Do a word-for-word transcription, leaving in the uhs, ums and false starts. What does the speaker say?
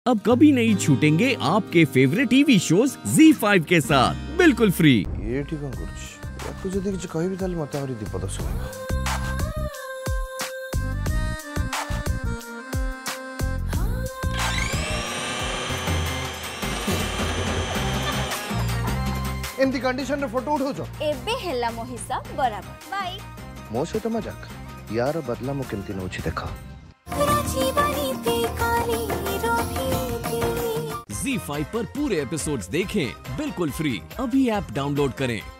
अब कभी नहीं छूटेंगे आपके favourite TV shows Zee five के साथ बिल्कुल फ्री। ये ठीक है कुछ यार तुझे देख कहीं भी ताले मत आवरी दीपद सुनेगा। एमती कंडीशन रे फोटो उठो जो एबे हेला मो हिसाब बराबर बाय मो से तो मजाक यार बदला मो केमती नोची देखा। ज़ी फाइव पर पूरे एपिसोड्स देखें बिल्कुल फ्री। अभी ऐप डाउनलोड करें।